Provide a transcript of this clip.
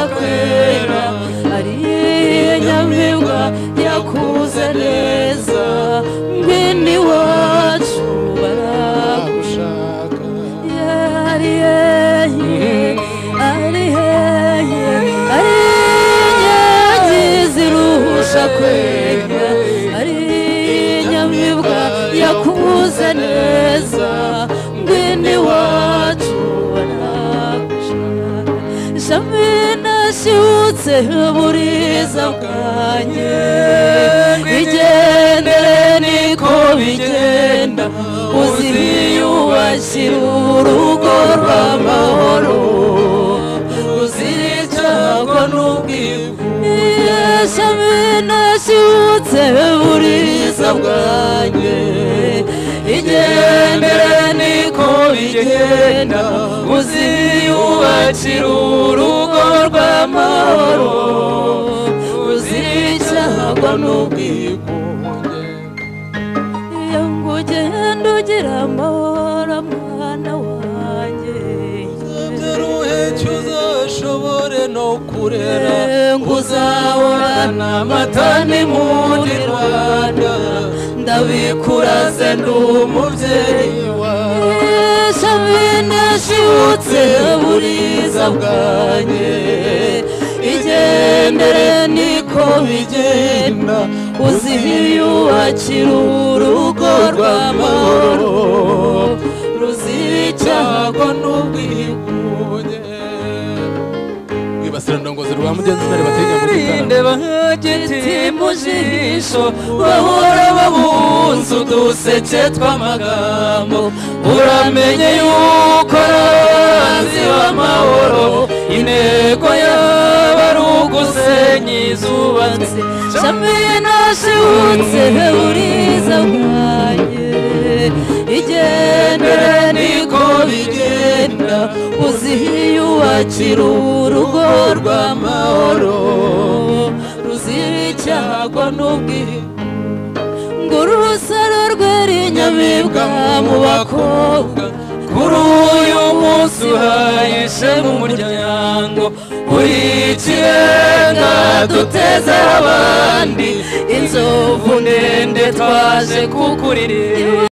kwera ari inyamibwa yakuze neza ngwino iwacu baragushaka ari inyange zirusha kwera ari inyamibwa yakuze neza ngwino iwacu baragushaka ishami nashyutse buriza bwanjye bigendere niko bigenda uziyubakira urugo rw'amahoro uzicagwa n'ubwigunge ishami nashyutse buriza bwanjye igendere niko bigenda uziyubakira urugo rw'amahoro uzicagwa n'ubwigunge iyo ngo ugenda ugira amahoro mwana wanjye uherekeje uzashobore no kurera ngo uzahorana amata n'impundu Rwanda ndabikuraze ndi umubyeyi wawe ishami nashyutse buriza bwanjye igendere niko bigenda uziyubakira urugo rw'amahoro ruzicagwa n'ubwigunge wibasira ndongozi rwa mugenzi ntare batenya muri ndeba nk'igiti mu jisho bahora babunze uduseke tw'amagambo uramenye yuko abazi b'amahoro intego yaba ari ugusenya izubatse shami nashyutse buriza bwanjye igendere niko bigenda uziyubakira urugo rw'amahoro ruzicagwa n'ubwigunge urusaro rwera inyamibwa mu bakobwa kuri uyu munsi uhayishe mu muryango uri ikirenga duteze abandi inzovu ndende twaje kukuririra